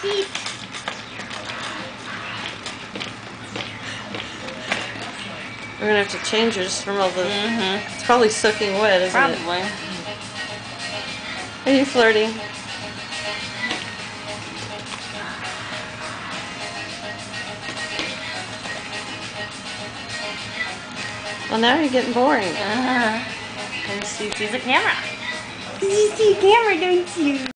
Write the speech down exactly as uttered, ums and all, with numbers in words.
feet. We're gonna have to change yours from all the. Mm-hmm. It's probably soaking wet, isn't Probably. it? Are you flirting? Well, now you're getting boring. Uh-huh. And she sees a camera. You see a camera, don't you?